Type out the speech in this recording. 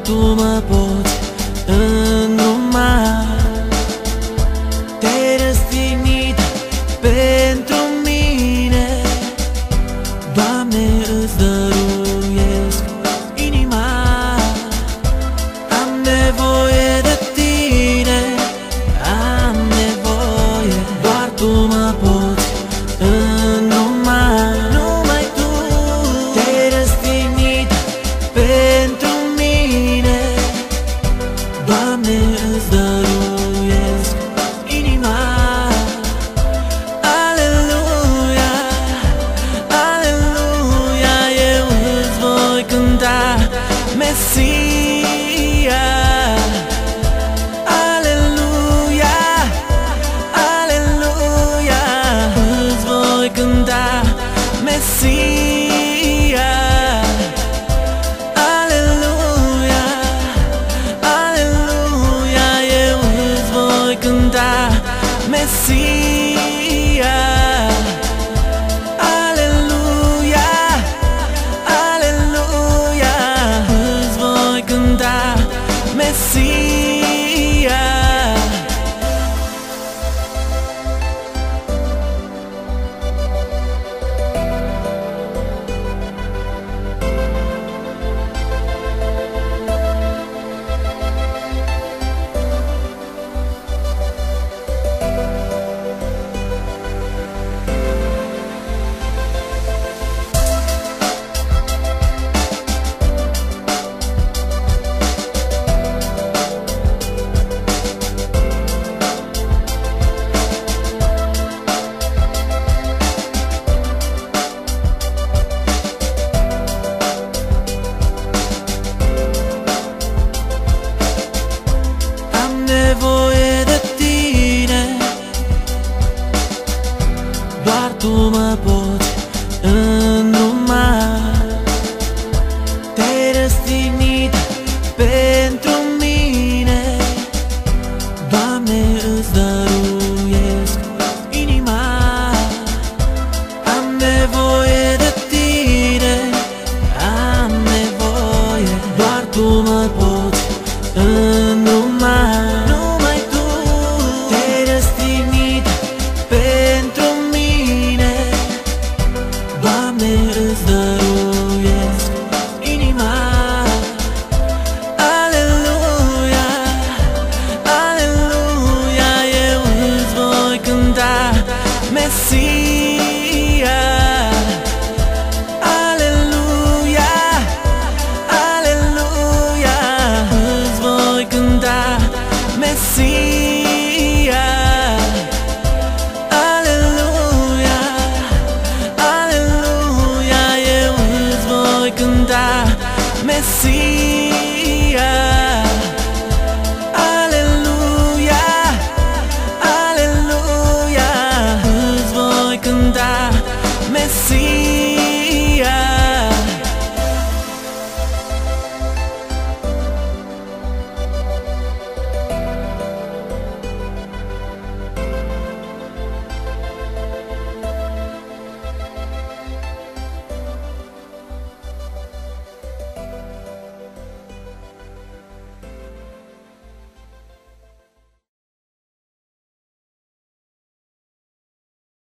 tu mă poți îndruma. Te-ai răstignit pentru mine, Doamne, îți dăruiesc inima. Am nevoie de Tine, am nevoie, doar Tu mă poți îndruma. Numai Tu te-ai răstignit pentru mine, Doamne, îți dăruiesc inima. Aleluia, aleluia, eu îți voi cânta Mesia. Aleluia, aleluia, îți voi cânta Mesia. Aleluia, aleluia, eu îți voi cânta Mesia. Aleluia, aleluia, îți voi cânta Mesia. Am nevoie